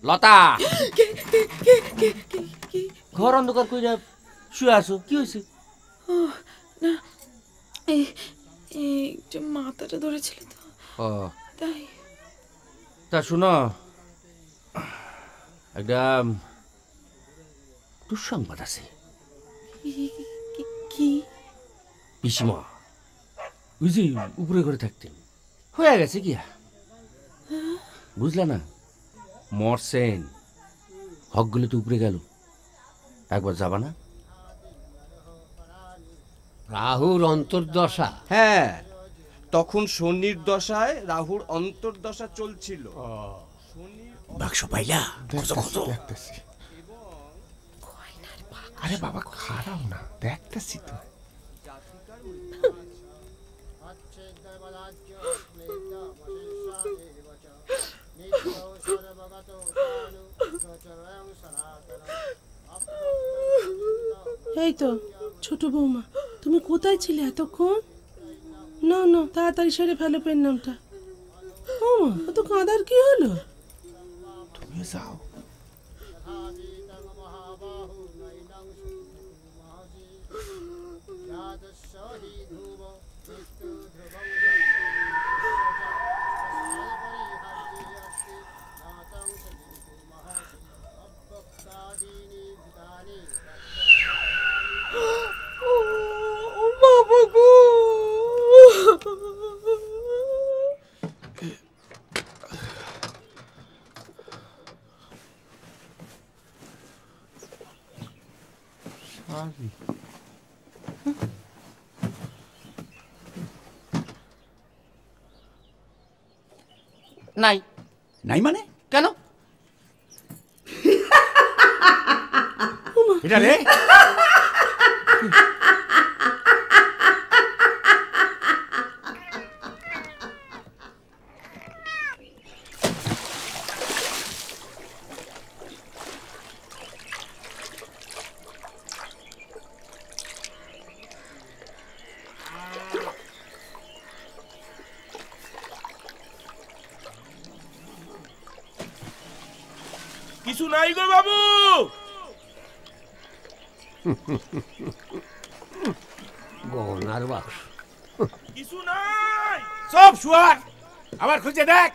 লতা ঘর অন্ধকার কইরা শুয়ে আছো, কি হয়েছে? না একটু মাথাটা ধরেছিল তো, তাই। তা শুনো, একটা দুঃসংবাদ আছে। কি? পিসিমা ওই যে উপরে ঘরে থাকতেন, হয়ে গেছে কি বুঝলা না? মরছেন, হকগুলো তো উপরে গেল। একবার যাবা না? রাহুর অন্তর্দশা? হ্যাঁ, তখন শনির দশায় রাহুর অন্তর্দশা চলছিল। বাক্স পাইলা? আরে বাবা খারাপ না, দেখতেছি তো। এই তো ছোট বৌমা, তুমি কোথায় ছিলে এতক্ষণ? না না, তাড়াতাড়ি সেরে ফেলো পেন নামটা। বৌমা, তো কাঁদার কি হলো? তুমি যাও। বাবা গো, নাই। নাই মানে কেন? এটা রে কিছু নাই গো বাবু। গহনার বাক্স কিছু নাই। সব শুয়ার, আবার খুঁজে দেখ।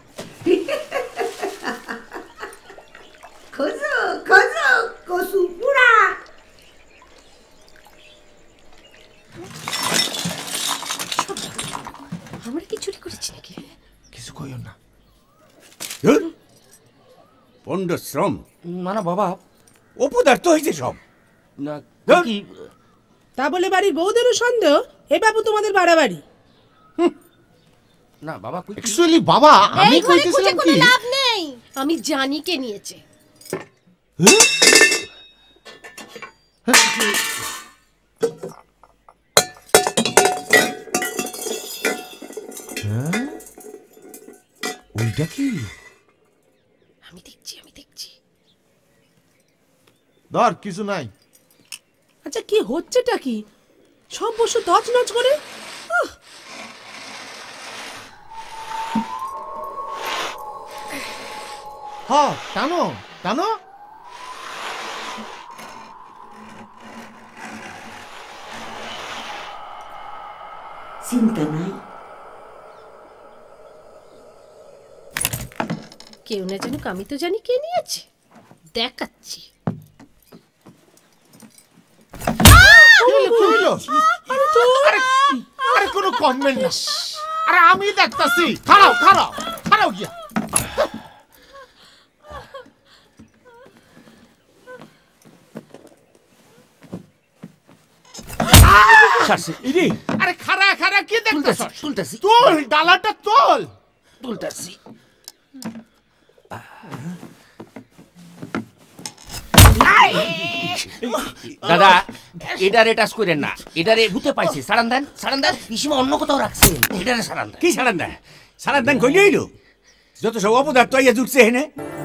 খোঁজো খোঁজো কসু পুরা। আমরা কি চুরি করেছি নাকি? কিছু কইও না। পণ্ডশ্রম না না বাবা, অপদার্থ হয়েছে সব। না কি তা বলে বাড়ির বউদেরও সন্দেহ? এ বাবু তোমাদের বাড়াবাড়ি। না বাবা, অ্যাকচুয়ালি বাবা আমি কইতেছিলাম কি, লাভ নেই, আমি জানি কে নিয়েছে। ওইটা কি? আমি দেখছি। ধর, কিছু নাই। আচ্ছা, কি হচ্ছেটা কি? সব বসে তছনছ করে। হ্যাঁ, টানো টানো। চিন্তা নাই, কেউ না জানুক, আমি তো জানি কে নিয়েছে। দেখাচ্ছি। আরে কোনো কমেন্ট না। আরে আমি দেখতাছি, খারাও খারাও খারাও গিয়া। আরে খারা খারা কি দেখতাছ? তুলতেছি তোল ডালাটা, তোল। তুলতেছি। দাদা, এটারে টাচ করেন না, এটারে ভূতে পাইছে। সারান দেন, সারান দেন। পিসিমা অন্য কোথাও রাখছেন, এটারে সারান দেন। কি সারান দেন? সারান দেন কই নিল? যত সব অপদার্থ আইয়া জুটছে হেনে।